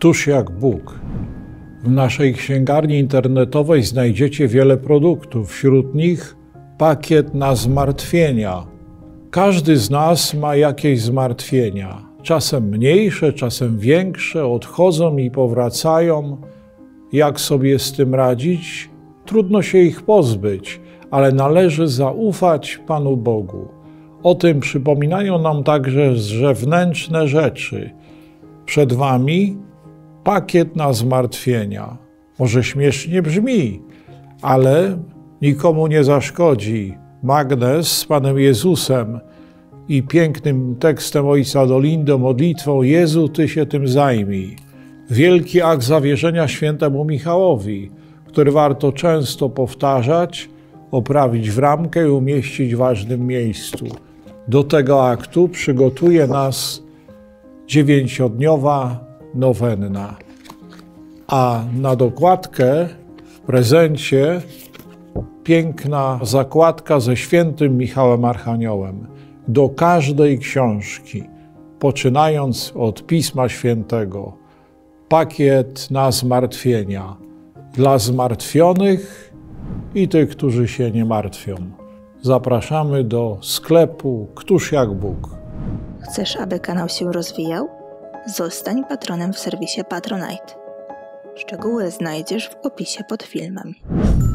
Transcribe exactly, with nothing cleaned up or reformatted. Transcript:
Któż jak Bóg? W naszej księgarni internetowej znajdziecie wiele produktów, wśród nich pakiet na zmartwienia. Każdy z nas ma jakieś zmartwienia, czasem mniejsze, czasem większe, odchodzą i powracają. Jak sobie z tym radzić? Trudno się ich pozbyć, ale należy zaufać Panu Bogu. O tym przypominają nam także zewnętrzne rzeczy. Przed Wami pakiet na zmartwienia. Może śmiesznie brzmi, ale nikomu nie zaszkodzi. Magnes z Panem Jezusem i pięknym tekstem Ojca Dolindo, modlitwą Jezu, Ty się tym zajmij. Wielki akt zawierzenia świętemu Michałowi, który warto często powtarzać, oprawić w ramkę i umieścić w ważnym miejscu. Do tego aktu przygotuje nas dziewięciodniowa nowenna. A na dokładkę w prezencie piękna zakładka ze świętym Michałem Archaniołem do każdej książki, poczynając od Pisma Świętego. Pakiet na zmartwienia dla zmartwionych i tych, którzy się nie martwią. Zapraszamy do sklepu Któż jak Bóg. Chcesz, aby kanał się rozwijał? Zostań patronem w serwisie Patronite. Szczegóły znajdziesz w opisie pod filmem.